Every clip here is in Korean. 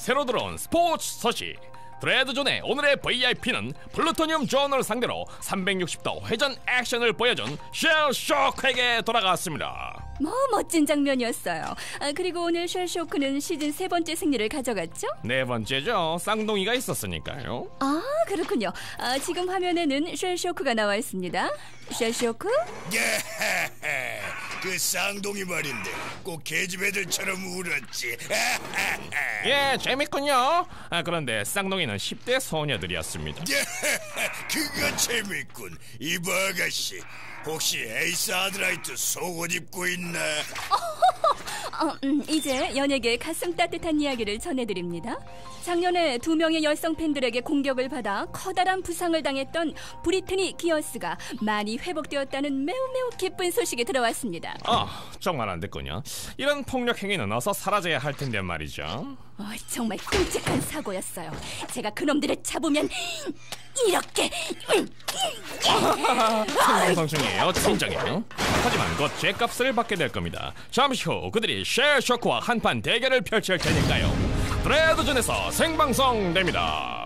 새로 들어온 스포츠 소식. 드레드존의 오늘의 VIP는 플루토늄 존을 상대로 360도 회전 액션을 보여준 쉘 쇼크에게 돌아갔습니다. 멋진 장면이었어요. 그리고 오늘 쉘 쇼크는 시즌 3번째 승리를 가져갔죠? 4번째죠. 쌍둥이가 있었으니까요. 아, 그렇군요. 지금 화면에는 쉘 쇼크가 나와 있습니다. 쉘 쇼크? 그 쌍둥이 말인데 꼭 계집 애들처럼 울었지. 예, 재밌군요. 그런데 쌍둥이는 10대 소녀들이었습니다. 그거 재밌군. 이봐 아가씨, 혹시 에이스 아드라이트 속옷 입고 있나? 이제 연예계 가슴 따뜻한 이야기를 전해드립니다. 작년에 2명의 여성 팬들에게 공격을 받아 커다란 부상을 당했던 브리트니 기어스가 많이 회복되었다는 매우 기쁜 소식이 들어왔습니다. 정말 안 됐군요. 이런 폭력 행위는 어서 사라져야 할 텐데 말이죠. 정말 끔찍한 사고였어요. 제가 그놈들을 잡으면 이렇게 생방송 중이에요. 진정해요. 하지만 곧 죗값을 받게 될 겁니다. 잠시 후 그들이 쉘 쇼크와 한판 대결을 펼칠 테니까요. 드레드존에서 생방송 됩니다.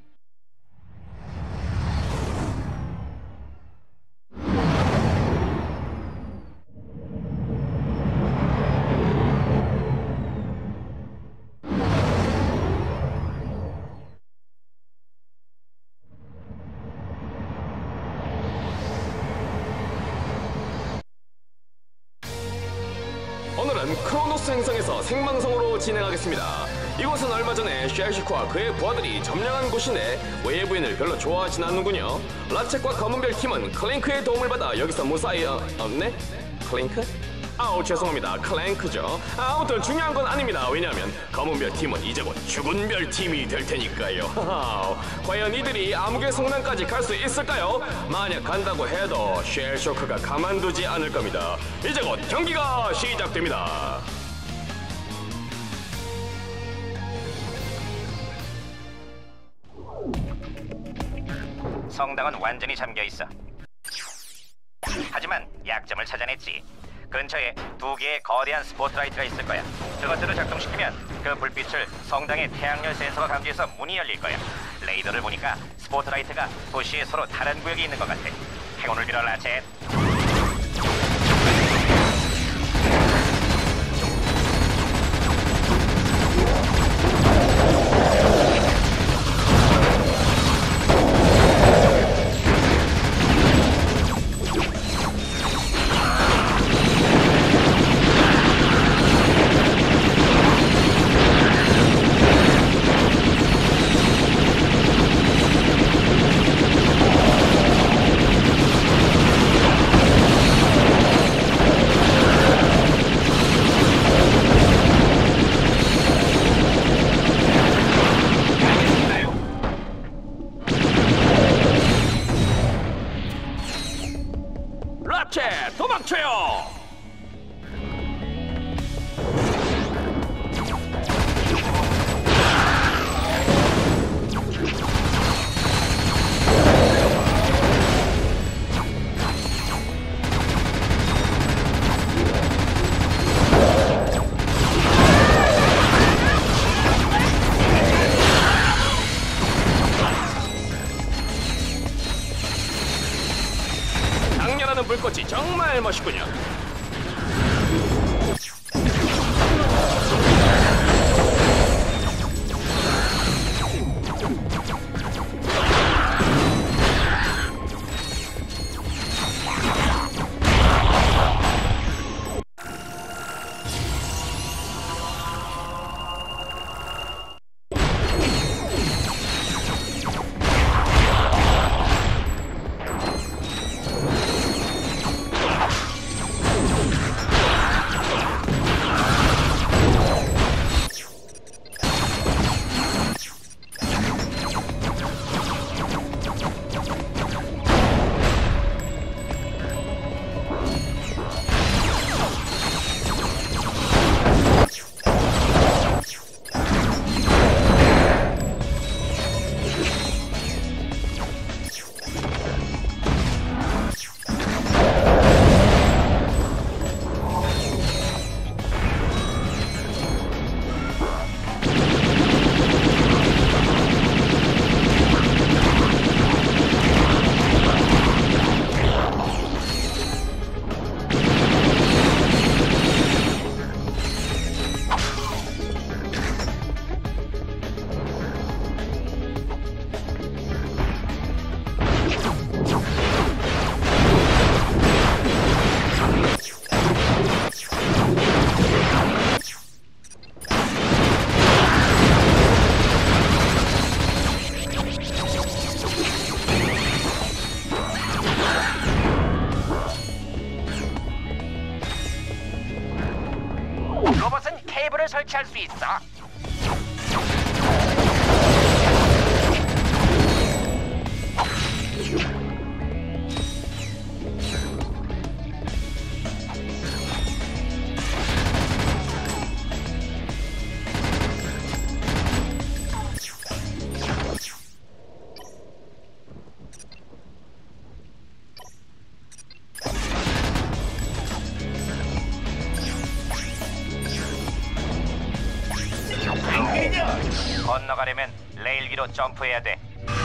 오늘은 크로노스 행성에서 생방송으로 진행하겠습니다. 이곳은 얼마 전에 쉘 쇼크와 그의 부하들이 점령한 곳인데 외부인을 별로 좋아하진 않는군요. 라쳇과 검은별 팀은 클랭크의 도움을 받아 여기서 무사히 네? 클랭크? 죄송합니다. 클랭크죠. 아무튼 중요한 건 아닙니다. 왜냐하면 검은별 팀은 이제 곧 죽은 별 팀이 될 테니까요. 과연 이들이 암흑의 성당까지 갈 수 있을까요? 만약 간다고 해도 쉘 쇼크가 가만두지 않을 겁니다. 이제 곧 경기가 시작됩니다. 성당은 완전히 잠겨있어. 하지만 약점을 찾아냈지. 근처에 2개의 거대한 스포트라이트가 있을 거야. 그것들을 작동시키면 그 불빛을 성당의 태양열 센서가 감지해서 문이 열릴 거야. 레이더를 보니까 스포트라이트가 도시의 서로 다른 구역이 있는 것 같아. 행운을 빌어, 라쳇. 라쳇, 도망쳐요! 장렬하는 불꽃이 정말 멋있군요. 로봇은 케이블을 설치할 수 있어. 건너가려면 레일 위로 점프해야 돼.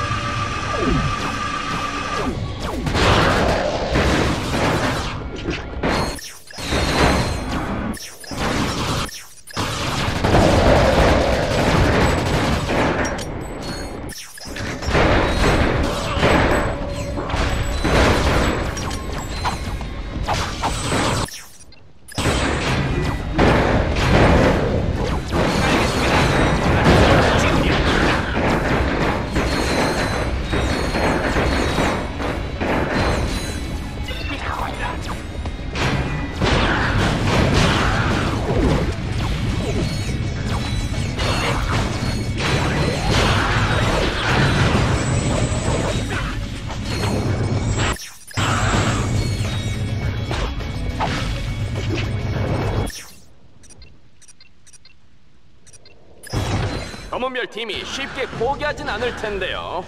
검은별 팀이 쉽게 포기하진 않을 텐데요.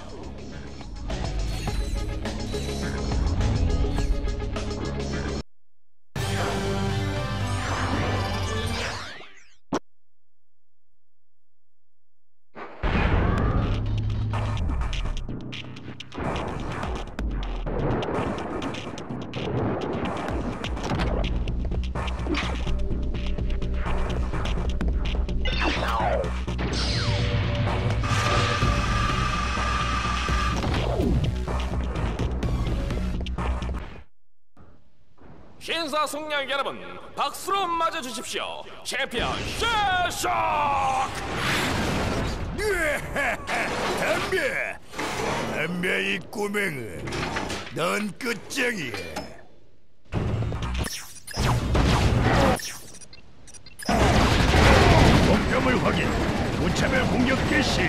신사숙녀 여러분, 박수로 맞아주십시오. 챔피언 쉐샥! 덤벼 이 꼬맹아, 넌 끝장이야. 목표물 확인, 무차별 공격 개시.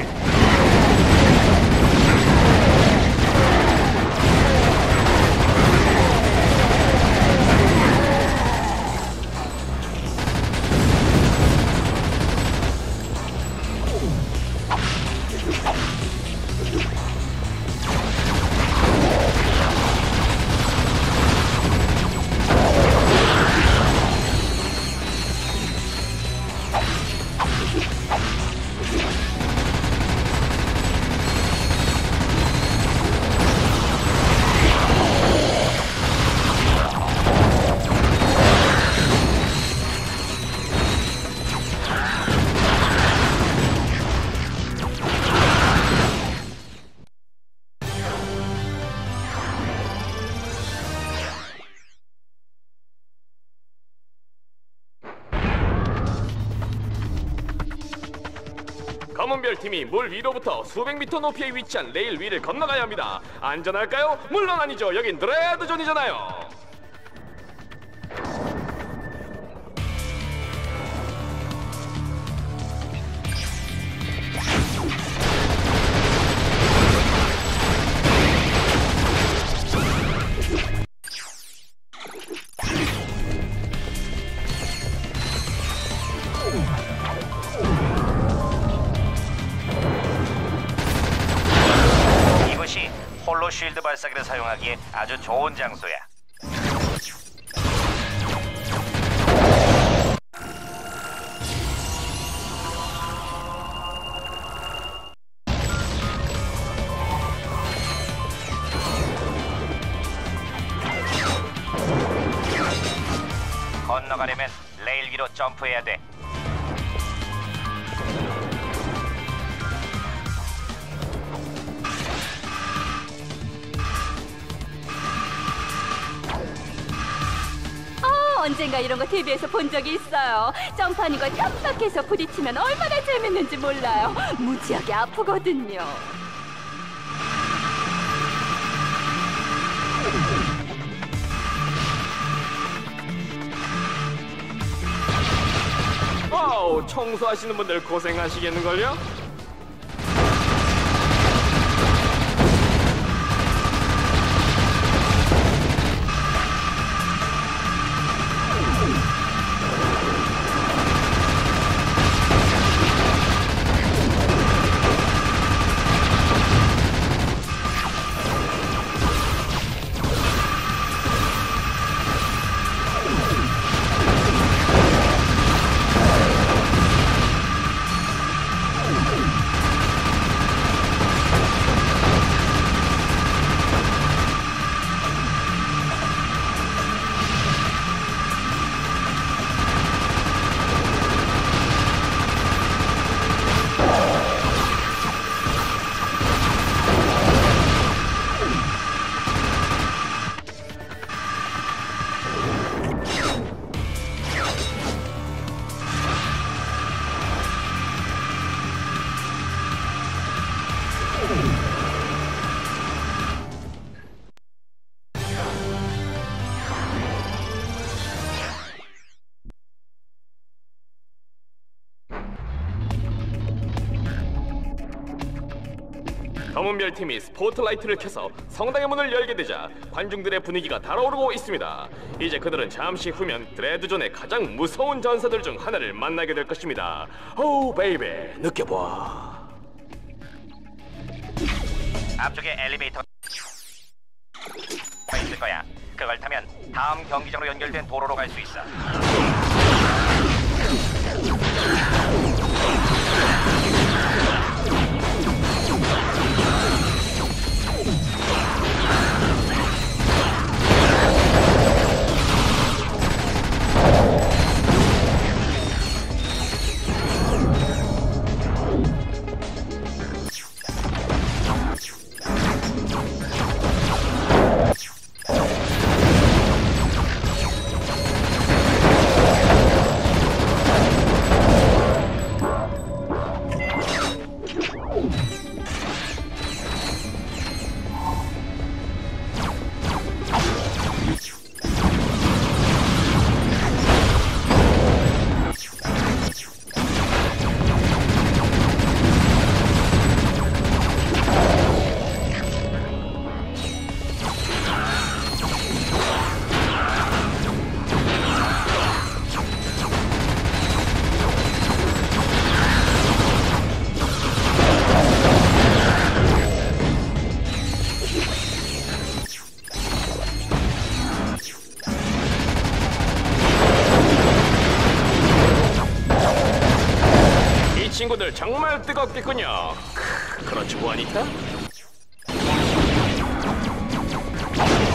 검은별 팀이 물 위로부터 수백 미터 높이에 위치한 레일 위를 건너가야 합니다. 안전할까요? 물론 아니죠. 여긴 드레드존이잖아요. 이곳이 홀로 쉴드 발사기를 사용하기에 아주 좋은 장소야. 건너가려면 레일 위로 점프해야 돼. 언젠가 이런 거 TV에서 본 적이 있어요. 점프하는 거 깜빡해서 부딪히면 얼마나 재밌는지 몰라요. 무지하게 아프거든요. 아우, 청소하시는 분들 고생하시겠는걸요? 검은별 팀이 스포트라이트를 켜서 성당의 문을 열게 되자 관중들의 분위기가 달아오르고 있습니다. 이제 그들은 잠시 후면 드레드존의 가장 무서운 전사들 중 하나를 만나게 될 것입니다. 오 베이베, 느껴봐. 앞쪽에 엘리베이터가 있을 거야. 그걸 타면 다음 경기장으로 연결된 도로로 갈 수 있어. 친구들 정말 뜨겁겠군요. 그렇지, 보아니까?